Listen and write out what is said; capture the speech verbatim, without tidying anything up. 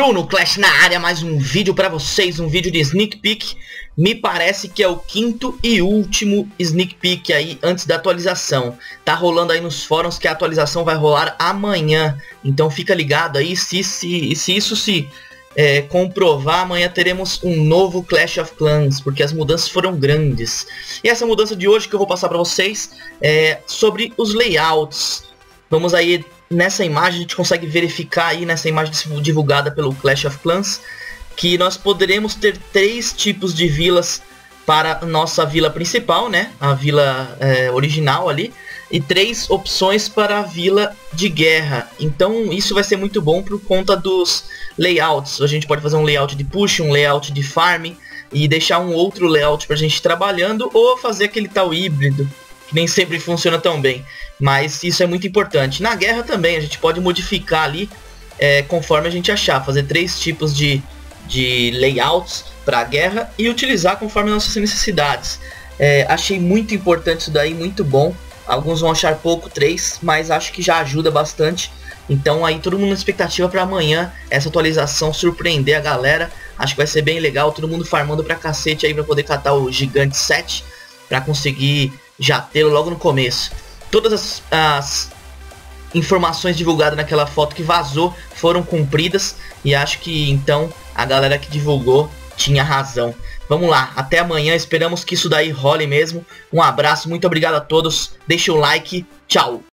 Bruno Clash na área, mais um vídeo pra vocês, um vídeo de sneak peek. Me parece que é o quinto e último sneak peek aí antes da atualização. Tá rolando aí nos fóruns que a atualização vai rolar amanhã. Então fica ligado aí, se, se, se isso se é, comprovar, amanhã teremos um novo Clash of Clans, porque as mudanças foram grandes. E essa mudança de hoje que eu vou passar pra vocês é sobre os layouts. Vamos aí, nessa imagem a gente consegue verificar aí nessa imagem divulgada pelo Clash of Clans que nós poderemos ter três tipos de vilas para nossa vila principal, né, a vila é, original ali, e três opções para a vila de guerra. Então isso vai ser muito bom por conta dos layouts. A gente pode fazer um layout de push, um layout de farm e deixar um outro layout para a gente ir trabalhando, ou fazer aquele tal híbrido que nem sempre funciona tão bem, mas isso é muito importante. Na guerra também a gente pode modificar ali é, conforme a gente achar, fazer três tipos de, de layouts para a guerra e utilizar conforme nossas necessidades. É, achei muito importante isso daí, muito bom. Alguns vão achar pouco, três, mas acho que já ajuda bastante. Então aí todo mundo na expectativa para amanhã essa atualização surpreender a galera. Acho que vai ser bem legal, todo mundo farmando pra cacete aí para poder catar o gigante sete, para conseguir já tê-lo logo no começo. Todas as, as informações divulgadas naquela foto que vazou foram cumpridas, e acho que então a galera que divulgou tinha razão. Vamos lá, até amanhã, esperamos que isso daí role mesmo. Um abraço, muito obrigado a todos, deixa o like, tchau!